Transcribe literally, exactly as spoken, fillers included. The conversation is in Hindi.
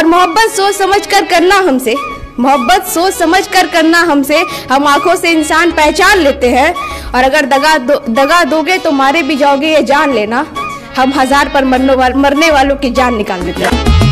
और मोहब्बत सोच समझ कर करना हमसे, मोहब्बत सोच समझ कर करना हमसे। हम आंखों से इंसान पहचान लेते हैं, और अगर दगा दो, दगा दोगे तो मारे भी जाओगे ये जान लेना। हम हजार पर मरने वालों की जान निकाल देते हैं।